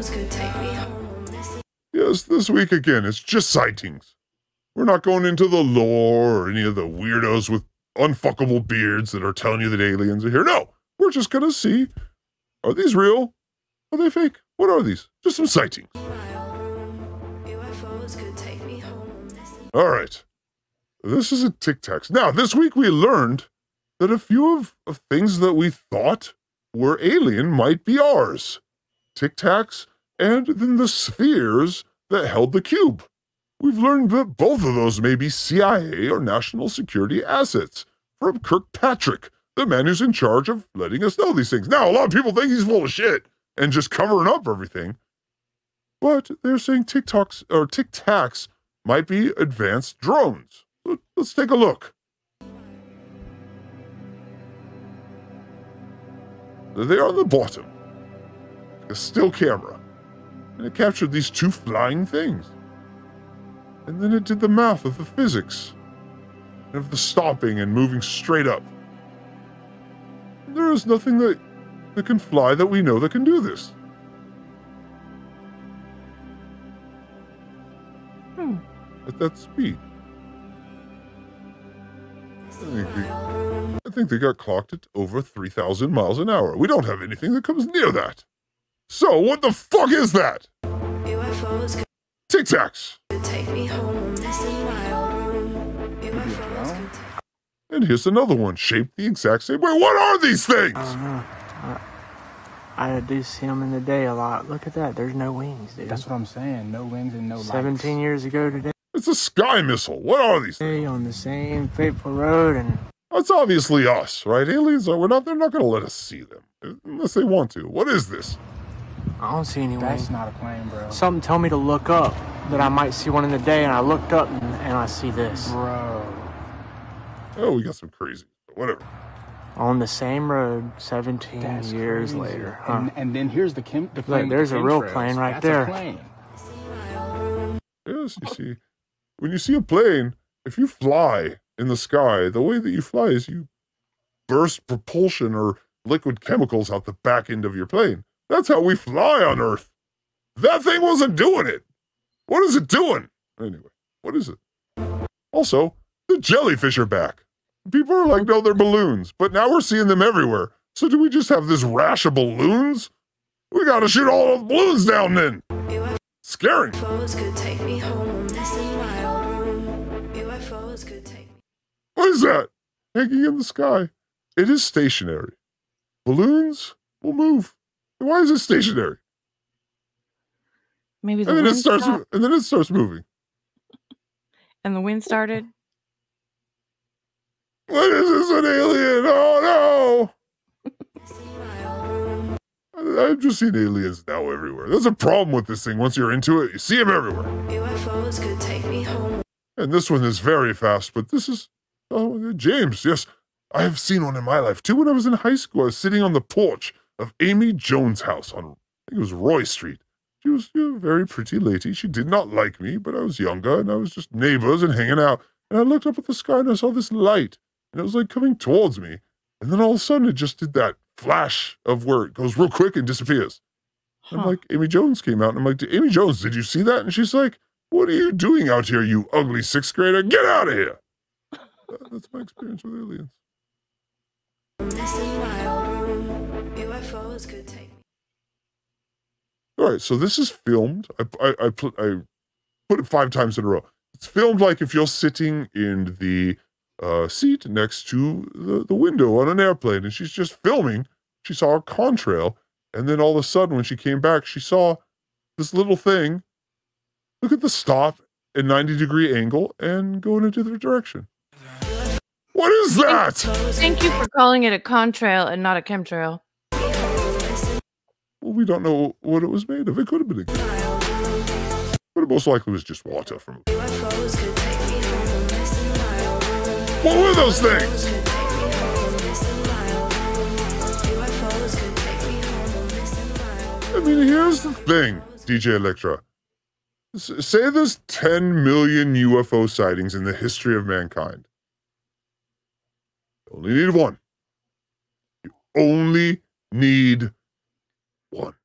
Yes, this week again, it's just sightings. We're not going into the lore or any of the weirdos with unfuckable beards that are telling you that aliens are here. No, we're just gonna see, are these real? Are they fake? What are these? Just some sightings. All right. This is a Tic Tacs. Now, this week we learned that a few of things that we thought were alien might be ours. Tic Tacs, and then the spheres that held the cube. We've learned that both of those may be CIA or national security assets from Kirkpatrick, the man who's in charge of letting us know these things. Now, a lot of people think he's full of shit and just covering up everything. But they're saying Tic Tacs might be advanced drones. Let's take a look. There they are on the bottom. A still camera. And it captured these two flying things. And then it did the math of the physics. And of the stopping and moving straight up. And there is nothing that can fly that we know that can do this. At that speed. I think they got clocked at over 3,000 miles an hour. We don't have anything that comes near that. So, what the fuck is that? Tic Tacs. And here's another one, shaped the exact same way. What are these things? I do see them in the day a lot. Look at that. There's no wings, dude. That's what I'm saying. No wings and no lights. 17 years ago today. It's a sky missile. What are these things? On the same fateful road, and that's obviously us, right? Aliens are. They're not going to let us see them unless they want to. What is this? I don't see any wings. That's not a plane, bro. Something told me to look up, that I might see one in the day, and I looked up and I see this. Bro. Oh, we got some crazy. Whatever. On the same road, 17 years later. Huh? And then here's the plane. Look, there's a real plane right there. A plane. Yes, you see. When you see a plane, if you fly in the sky, the way that you fly is you burst propulsion or liquid chemicals out the back end of your plane. That's how we fly on Earth. That thing wasn't doing it. What is it doing? Anyway, what is it? Also, the jellyfish are back. People are like, no, they're balloons. But now we're seeing them everywhere. So do we just have this rash of balloons? We gotta shoot all the balloons down then. Scary. What is that? Hanging in the sky. It is stationary. Balloons will move. Why is it stationary? Maybe the and then wind it starts. stopped. And then it starts moving. And the wind started. What is this? An alien? Oh no! I've just seen aliens now everywhere. There's a problem with this thing. Once you're into it, you see them everywhere. UFOs could take me home. And this one is very fast, but this is James. Yes, I have seen one in my life too. When I was in high school, I was sitting on the porch of Amy Jones' house on, I think it was Roy Street. She was a very pretty lady. She did not like me, but I was younger and I was just neighbors and hanging out. And I looked up at the sky and I saw this light, and it was like coming towards me. And then all of a sudden, it just did that flash of where it goes real quick and disappears. Huh. I'm like, Amy Jones came out, and I'm like, Amy Jones, did you see that? And she's like, what are you doing out here, you ugly sixth grader? Get out of here. That's my experience with aliens. UFOs could take me. All right, so this is filmed. I put it 5 times in a row. It's filmed like if you're sitting in the seat next to the window on an airplane, and she's just filming. She saw a contrail, and then all of a sudden, when she came back, she saw this little thing. Look at the stop at 90-degree angle and go in a different direction. What is that? Thank you for calling it a contrail and not a chemtrail. Well, we don't know what it was made of. It could have been a gas. But it most likely was just water from it. What were those things? I mean, here's the thing, DJ Electra. Say there's 10 million UFO sightings in the history of mankind. You only need one. You only need one.